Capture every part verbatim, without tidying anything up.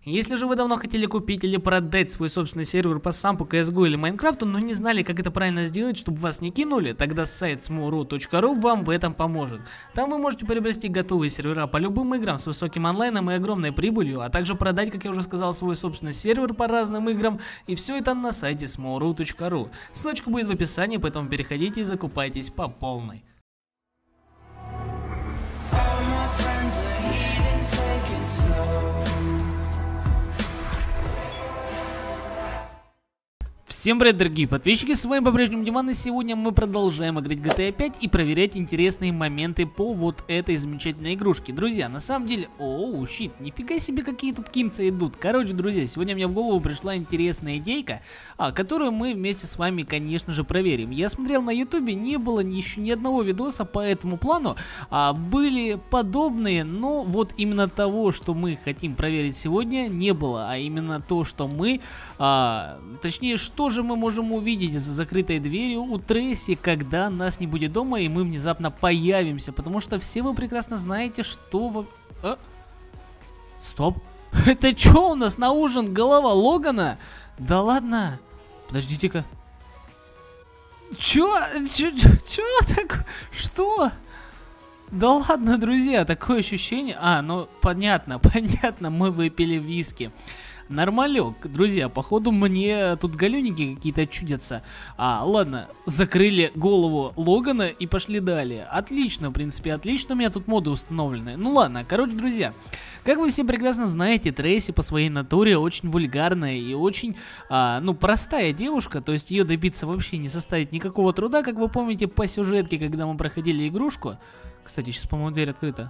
Если же вы давно хотели купить или продать свой собственный сервер по сампу, си эс го или Майнкрафту, но не знали, как это правильно сделать, чтобы вас не кинули, тогда сайт смоуру точка ру вам в этом поможет. Там вы можете приобрести готовые сервера по любым играм с высоким онлайном и огромной прибылью, а также продать, как я уже сказал, свой собственный сервер по разным играм, и все это на сайте смоуру точка ру. Ссылочка будет в описании, поэтому переходите и закупайтесь по полной. Всем привет, дорогие подписчики, с вами по-прежнему Диман, и сегодня мы продолжаем играть джи ти эй пять и проверять интересные моменты по вот этой замечательной игрушке. Друзья, на самом деле, оу, щит, нифига себе, какие тут кинцы идут. Короче, друзья, сегодня мне в голову пришла интересная идейка, а, которую мы вместе с вами, конечно же, проверим. Я смотрел на ютубе, не было еще ни одного видоса по этому плану, а, были подобные, но вот именно того, что мы хотим проверить сегодня, не было, а именно то, что мы, а, точнее, что же мы можем увидеть за закрытой дверью у Трейси, когда нас не будет дома и мы внезапно появимся, потому что все вы прекрасно знаете, что вы... А? Стоп! Это что у нас на ужин? Голова Логана? Да ладно! Подождите-ка. Чё? Чё? Чё так? Что? Да ладно, друзья, такое ощущение... А, ну понятно, понятно, мы выпили виски. Нормалек, друзья, походу мне тут галюники какие-то чудятся. А, ладно, закрыли голову Логана и пошли далее. Отлично, в принципе, отлично, у меня тут моды установлены. Ну ладно, короче, друзья, как вы все прекрасно знаете, Трейси по своей натуре очень вульгарная и очень, а, ну, простая девушка. То есть ее добиться вообще не составит никакого труда, как вы помните по сюжетке, когда мы проходили игрушку. Кстати, сейчас, по-моему, дверь открыта.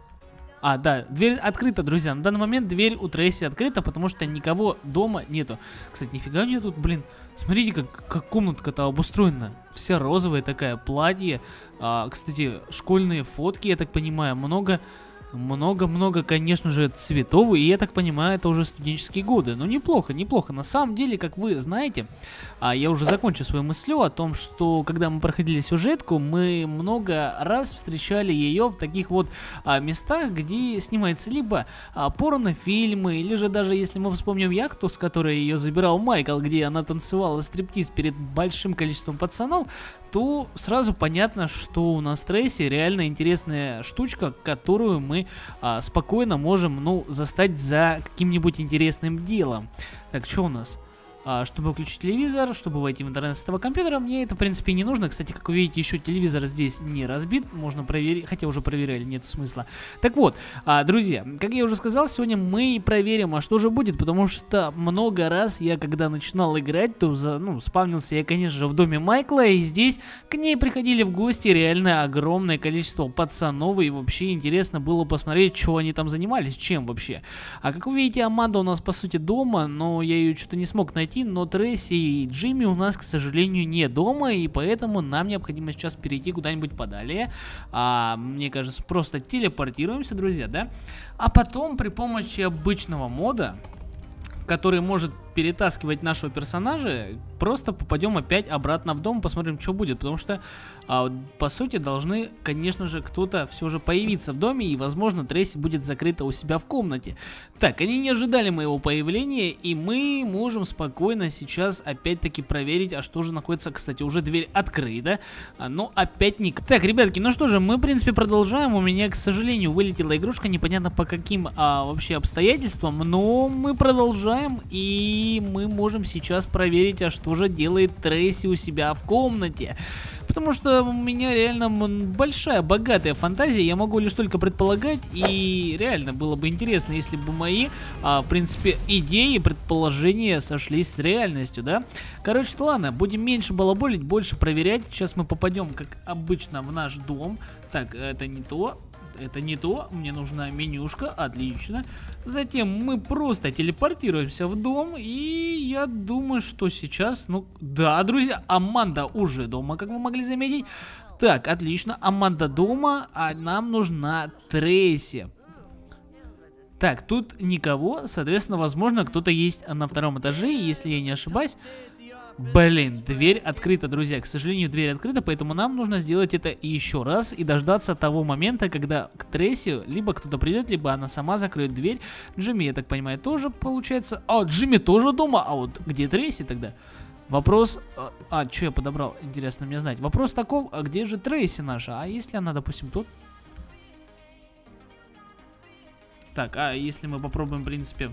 А, да, дверь открыта, друзья. На данный момент дверь у Трейси открыта, потому что никого дома нету. Кстати, нифига у нее тут, блин. Смотрите, как, как комнатка-то обустроена. Вся розовая такая, платье. А, кстати, школьные фотки, я так понимаю, много... Много-много, конечно же, цветов, и я так понимаю, это уже студенческие годы. Но неплохо, неплохо. На самом деле, как вы знаете, а, я уже закончу свою мыслью о том, что когда мы проходили сюжетку, мы много раз встречали ее в таких вот а, местах, где снимается либо а, порнофильмы, или же даже, если мы вспомним яхту, с которой ее забирал Майкл, где она танцевала стриптиз перед большим количеством пацанов, то сразу понятно, что у нас Трейси реально интересная штучка, которую мы а, спокойно можем, ну, застать за каким-нибудь интересным делом. Так, что у нас? А, чтобы включить телевизор, чтобы войти в интернет с этого компьютера, мне это, в принципе, не нужно. Кстати, как вы видите, еще телевизор здесь не разбит. Можно проверить, хотя уже проверяли, нет смысла. Так вот, а, друзья, как я уже сказал, сегодня мы проверим, а что же будет, потому что много раз я, когда начинал играть, то, за, ну, спавнился я, конечно же, в доме Майкла, и здесь к ней приходили в гости реально огромное количество пацанов, и вообще интересно было посмотреть, что они там занимались, чем вообще. А как вы видите, Аманда у нас, по сути, дома, но я ее что-то не смог найти. Но Трейси и Джимми у нас, к сожалению, не дома, и поэтому нам необходимо сейчас перейти куда-нибудь подалее. А, мне кажется, просто телепортируемся, друзья, да? А потом при помощи обычного мода, который может перетаскивать нашего персонажа, просто попадем опять обратно в дом, посмотрим, что будет, потому что, а, по сути, должны, конечно же, кто-то все же появиться в доме, и, возможно, Трейси будет закрыта у себя в комнате. Так, они не ожидали моего появления, и мы можем спокойно сейчас опять-таки проверить, а что же находится. Кстати, уже дверь открыта, но опять ник. Так, ребятки, ну что же, мы, в принципе, продолжаем. У меня, к сожалению, вылетела игрушка, непонятно по каким а, вообще обстоятельствам, но мы продолжаем, и И мы можем сейчас проверить, а что же делает Трейси у себя в комнате. Потому что у меня реально большая, богатая фантазия, я могу лишь только предполагать, и реально было бы интересно, если бы мои, а, в принципе, идеи, предположения сошлись с реальностью, да? Короче, ладно, будем меньше балаболить, больше проверять. Сейчас мы попадем, как обычно, в наш дом. Так, это не то. Это не то, мне нужна менюшка, отлично. Затем мы просто телепортируемся в дом, и я думаю, что сейчас, ну, да, друзья, Аманда уже дома, как вы могли заметить. Так, отлично, Аманда дома, а нам нужна Трейси. Так, тут никого, соответственно, возможно, кто-то есть на втором этаже, если я не ошибаюсь. Блин, дверь открыта, друзья. К сожалению, дверь открыта, поэтому нам нужно сделать это еще раз и дождаться того момента, когда к Трейси либо кто-то придет, либо она сама закроет дверь. Джимми, я так понимаю, тоже получается. А, Джимми тоже дома. А вот где Трейси тогда? Вопрос... А, а что я подобрал? Интересно мне знать. Вопрос таков, а где же Трейси наша? А если она, допустим, тут? Так, а если мы попробуем, в принципе...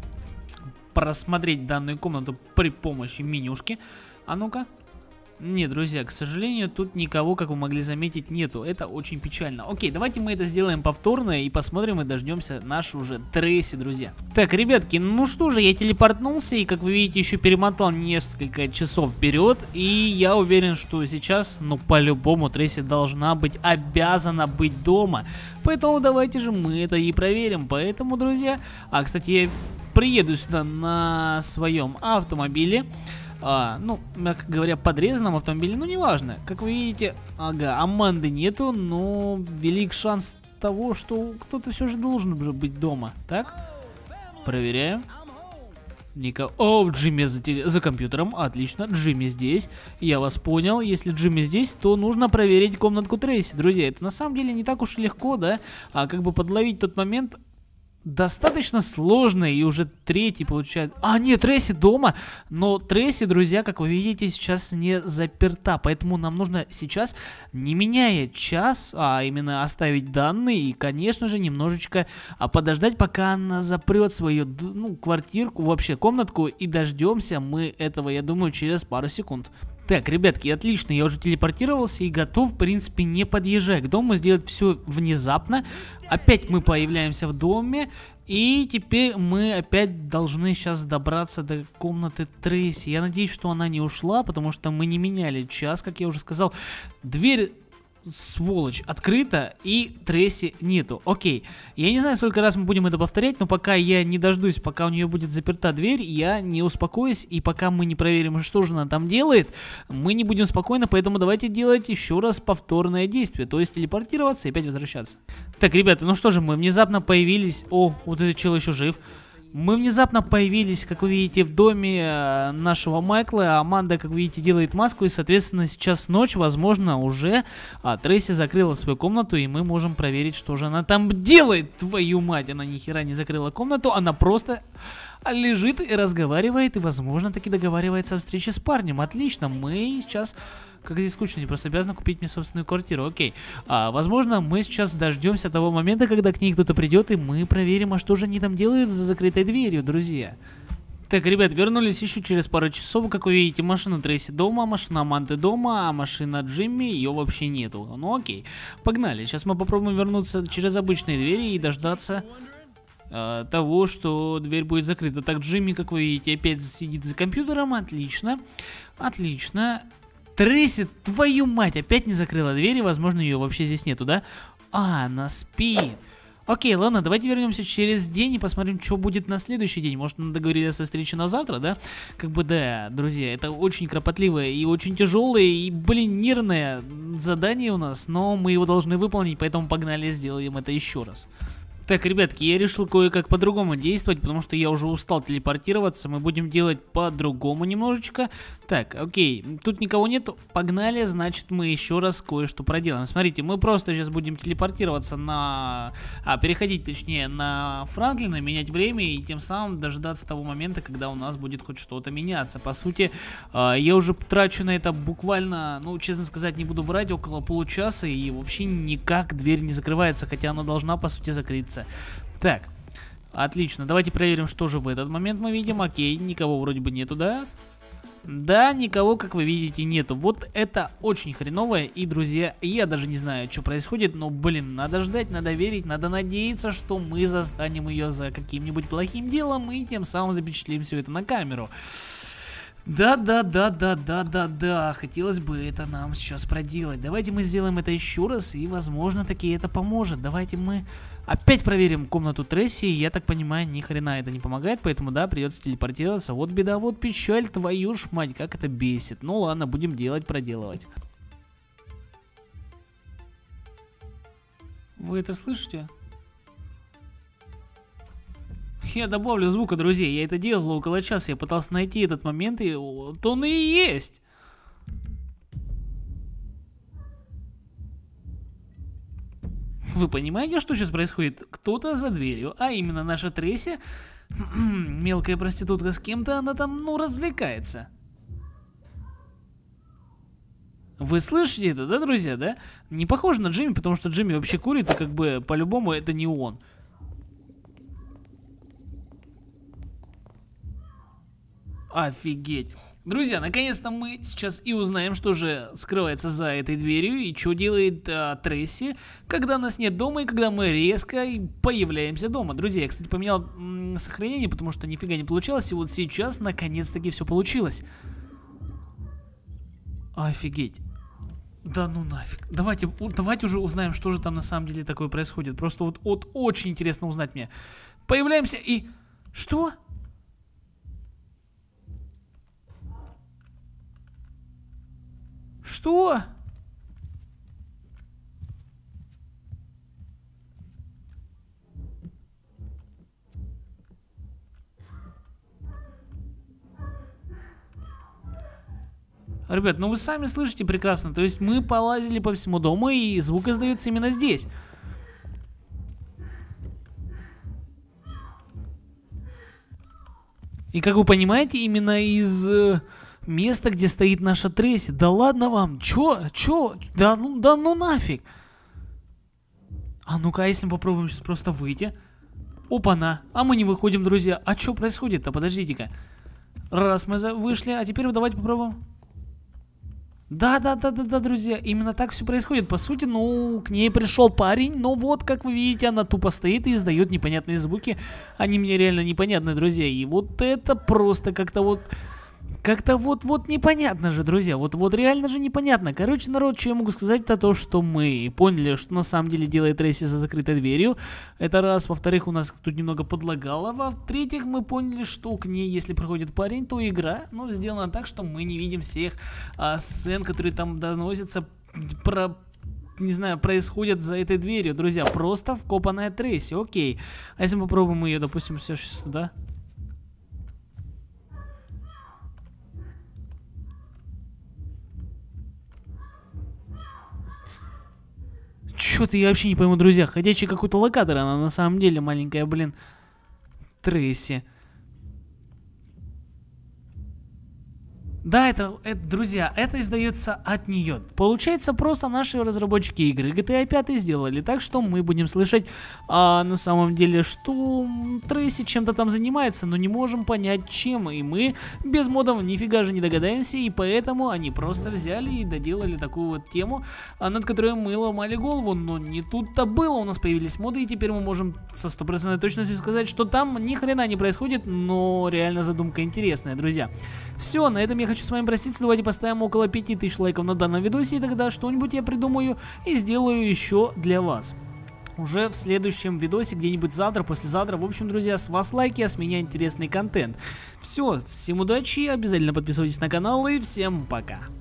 просмотреть данную комнату при помощи менюшки. А ну-ка. Нет, друзья, к сожалению, тут никого, как вы могли заметить, нету. Это очень печально. Окей, давайте мы это сделаем повторно и посмотрим и дождемся нашу уже Трейси, друзья. Так, ребятки, ну что же, я телепортнулся и, как вы видите, еще перемотал несколько часов вперед. И я уверен, что сейчас, ну, по-любому Трейси должна быть, обязана быть дома. Поэтому давайте же мы это и проверим. Поэтому, друзья, а, кстати, я приеду сюда на своем автомобиле. А, ну, как говоря, подрезанном автомобиле, ну, неважно. Как вы видите, ага, Аманды нету, но велик шанс того, что кто-то все же должен уже быть дома. Так, проверяем. Никого. О, Джимми за, теле... за компьютером, отлично, Джимми здесь. Я вас понял, если Джимми здесь, то нужно проверить комнатку Трейси. Друзья, это на самом деле не так уж и легко, да? А как бы подловить тот момент... достаточно сложно, и уже третий получает... А, нет, Трейси дома, но Трейси, друзья, как вы видите, сейчас не заперта, поэтому нам нужно сейчас, не меняя час, а именно оставить данные и, конечно же, немножечко а, подождать, пока она запрет свою, ну, квартирку, вообще комнатку, и дождемся мы этого, я думаю, через пару секунд. Так, ребятки, отлично, я уже телепортировался и готов, в принципе, не подъезжая к дому, сделать все внезапно. Опять мы появляемся в доме, и теперь мы опять должны сейчас добраться до комнаты Трейси. Я надеюсь, что она не ушла, потому что мы не меняли час, как я уже сказал. Дверь... сволочь, открыто, и Трейси нету. Окей, я не знаю, сколько раз мы будем это повторять, но пока я не дождусь, пока у нее будет заперта дверь, я не успокоюсь, и пока мы не проверим, что же она там делает, мы не будем спокойно, поэтому давайте делать еще раз повторное действие, то есть телепортироваться и опять возвращаться. Так, ребята, ну что же, мы внезапно появились. О, вот этот чел еще жив. Мы внезапно появились, как вы видите, в доме э, нашего Майкла. Аманда, как вы видите, делает маску. И, соответственно, сейчас ночь, возможно, уже а, Трейси закрыла свою комнату. И мы можем проверить, что же она там делает. Твою мать, она ни хера не закрыла комнату. Она просто лежит и разговаривает. И, возможно, таки договаривается о встрече с парнем. Отлично, мы сейчас... Как здесь скучно, не просто обязаны купить мне собственную квартиру. Окей. А, возможно, мы сейчас дождемся того момента, когда к ней кто-то придет, и мы проверим, а что же они там делают за закрытой дверью, друзья. Так, ребят, вернулись еще через пару часов. Как вы видите, машина Трейси дома, машина Аманды дома, а машина Джимми, ее вообще нету. Ну окей, погнали. Сейчас мы попробуем вернуться через обычные двери и дождаться... того, что дверь будет закрыта. Так, Джимми, как вы видите, опять сидит за компьютером. Отлично. Отлично. Трейси, твою мать, опять не закрыла дверь, и, возможно, ее вообще здесь нету, да? А, она спит. Окей, ладно, давайте вернемся через день и посмотрим, что будет на следующий день. Может, мы договорились о встрече на завтра, да? Как бы, да, друзья, это очень кропотливое и очень тяжелое и, блин, нервное задание у нас, но мы его должны выполнить, поэтому погнали, сделаем это еще раз. Так, ребятки, я решил кое-как по-другому действовать, потому что я уже устал телепортироваться. Мы будем делать по-другому немножечко. Так, окей, тут никого нету. Погнали, значит, мы еще раз кое-что проделаем. Смотрите, мы просто сейчас будем телепортироваться на... А, переходить, точнее, на Франклина, менять время и тем самым дождаться того момента, когда у нас будет хоть что-то меняться. По сути, я уже трачу на это буквально, ну, честно сказать, не буду врать, около получаса, и вообще никак дверь не закрывается, хотя она должна, по сути, закрыться. Так, отлично, давайте проверим, что же в этот момент мы видим. Окей, никого вроде бы нету, да? Да, никого, как вы видите, нету. Вот это очень хреновое. И, друзья, я даже не знаю, что происходит, но, блин, надо ждать, надо верить, надо надеяться, что мы застанем ее за каким-нибудь плохим делом и тем самым запечатлим все это на камеру. Да-да-да-да-да-да-да, хотелось бы это нам сейчас проделать. Давайте мы сделаем это еще раз, и, возможно, таки это поможет. Давайте мы опять проверим комнату Трейси. Я так понимаю, ни хрена это не помогает, поэтому, да, придется телепортироваться. Вот беда, вот печаль, твою ж мать, как это бесит. Ну ладно, будем делать, проделывать. Вы это слышите? Я добавлю звука, друзья. Я это делал около часа. Я пытался найти этот момент, и вот он и есть. Вы понимаете, что сейчас происходит? Кто-то за дверью, а именно наша Трейси, мелкая проститутка с кем-то, она там, ну, развлекается. Вы слышите это, да, друзья, да? Не похоже на Джимми, потому что Джимми вообще курит, и как бы по-любому это не он. Офигеть. Друзья, наконец-то мы сейчас и узнаем, что же скрывается за этой дверью и что делает а, Трейси, когда нас нет дома и когда мы резко появляемся дома. Друзья, я, кстати, поменял м, сохранение, потому что нифига не получалось, и вот сейчас наконец-таки все получилось. Офигеть. Да ну нафиг. Давайте, давайте уже узнаем, что же там на самом деле такое происходит. Просто вот, вот очень интересно узнать мне. Появляемся и... Что? Что? Ребят, ну вы сами слышите прекрасно. То есть мы полазили по всему дому, и звук издается именно здесь. И как вы понимаете, именно из... место, где стоит наша Трейси. Да ладно вам, чё, чё, да ну, да ну нафиг. А ну-ка, если мы попробуем сейчас просто выйти. Опа-на, а мы не выходим, друзья. А чё происходит-то, подождите-ка. Раз мы вышли, а теперь давайте попробуем. Да-да-да-да-да, друзья, именно так все происходит. По сути, ну, к ней пришел парень, но вот, как вы видите, она тупо стоит и издает непонятные звуки. Они мне реально непонятны, друзья. И вот это просто как-то вот... Как-то вот-вот непонятно же, друзья, вот-вот реально же непонятно. Короче, народ, что я могу сказать, это то, что мы поняли, что на самом деле делает Трейси за закрытой дверью. Это раз. Во-вторых, у нас тут немного подлагало. Во-третьих, мы поняли, что к ней, если приходит парень, то игра, ну, сделана так, что мы не видим всех а, сцен, которые там доносятся про... не знаю, происходят за этой дверью, друзья. Просто вкопанная Трейси, окей. А если мы попробуем ее, допустим, все сейчас сюда... Чё-то я вообще не пойму, друзья. Ходячий какой-то локатор, она на самом деле маленькая, блин, Трейси. Да, это, это, друзья, это издается от нее. Получается, просто наши разработчики игры джи ти эй пять сделали так, что мы будем слышать а, на самом деле, что Трейси чем-то там занимается, но не можем понять чем. И мы без модов нифига же не догадаемся, и поэтому они просто взяли и доделали такую вот тему, над которой мы ломали голову. Но не тут-то было, у нас появились моды, и теперь мы можем со стопроцентной точностью сказать, что там ни хрена не происходит, но реально задумка интересная, друзья. Все, на этом я хочу с вами проститься. Давайте поставим около пяти тысяч лайков на данном видосе, и тогда что-нибудь я придумаю и сделаю еще для вас. Уже в следующем видосе, где-нибудь завтра, послезавтра. В общем, друзья, с вас лайки, а с меня интересный контент. Все, всем удачи, обязательно подписывайтесь на канал и всем пока.